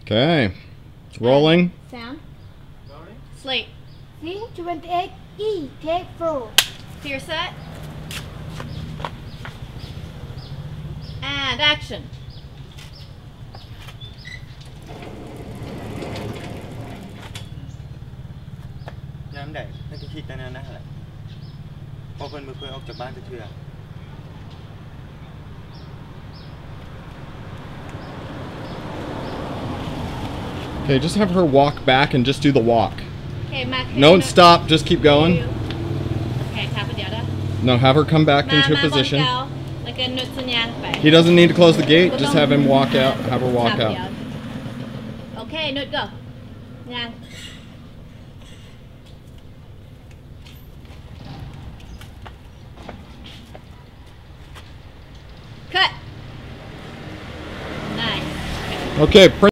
Okay. It's rolling. Sound. Rolling. Slate. Scene 28, E, take 4. Clear set. And action. Nhắm đẩy, nó cái khi ta nè lại. Có phần mới khơi ốcจากบ้านจะเถื่อ Okay, just have her walk back and just do the walk. Okay, Mac. Don't stop, just keep going. Okay, tap it down. No, have her come back into position. Like a nut and He doesn't need to close the gate, just have him walk out, have her walk out. Okay, nut go. Nha. Cut. Nice. Okay,